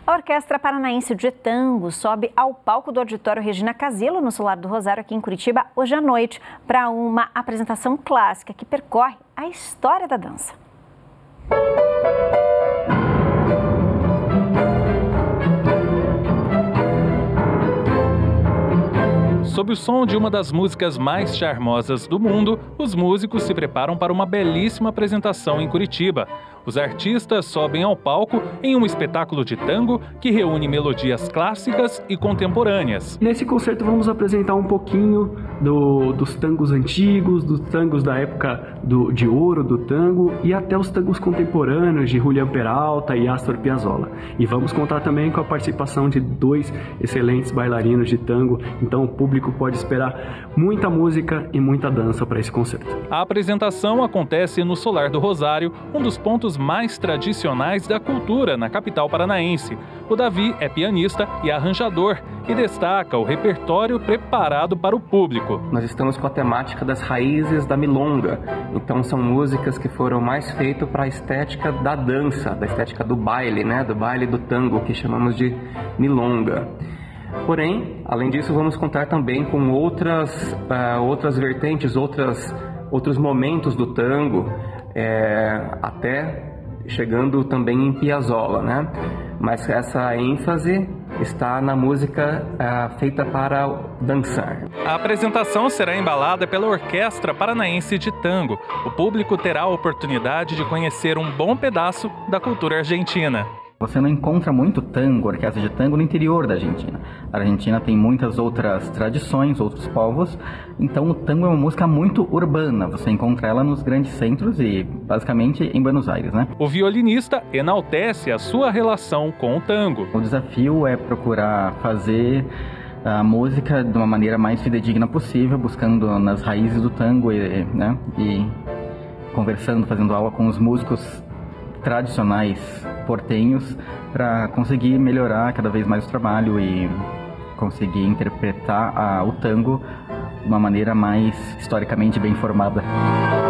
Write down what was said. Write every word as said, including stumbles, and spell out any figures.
A Orquestra Paranaense de Tango sobe ao palco do Auditório Regina Casilo, no Solar do Rosário, aqui em Curitiba, hoje à noite, para uma apresentação clássica que percorre a história da dança. Sob o som de uma das músicas mais charmosas do mundo, os músicos se preparam para uma belíssima apresentação em Curitiba. Os artistas sobem ao palco em um espetáculo de tango que reúne melodias clássicas e contemporâneas. Nesse concerto vamos apresentar um pouquinho do, dos tangos antigos, dos tangos da época do, de ouro do tango e até os tangos contemporâneos de Julián Peralta e Astor Piazzolla. E vamos contar também com a participação de dois excelentes bailarinos de tango, então o público pode esperar muita música e muita dança para esse concerto. A apresentação acontece no Solar do Rosário, um dos pontos mais tradicionais da cultura na capital paranaense. O Davi é pianista e arranjador e destaca o repertório preparado para o público. Nós estamos com a temática das raízes da milonga, então são músicas que foram mais feitas para a estética da dança, da estética do baile, né? Do baile do tango, que chamamos de milonga. Porém, além disso, vamos contar também com outras, uh, outras vertentes, outras, outros momentos do tango, é, até chegando também em Piazzolla, né? Mas essa ênfase está na música uh, feita para dançar. A apresentação será embalada pela Orquestra Paranaense de Tango. O público terá a oportunidade de conhecer um bom pedaço da cultura argentina. Você não encontra muito tango, orquestra de tango, no interior da Argentina. A Argentina tem muitas outras tradições, outros povos, então o tango é uma música muito urbana. Você encontra ela nos grandes centros e, basicamente, em Buenos Aires, né? O violinista enaltece a sua relação com o tango. O desafio é procurar fazer a música de uma maneira mais fidedigna possível, buscando nas raízes do tango e, né, e conversando, fazendo aula com os músicos tradicionais portenhos para conseguir melhorar cada vez mais o trabalho e conseguir interpretar a, o tango de uma maneira mais historicamente bem formada.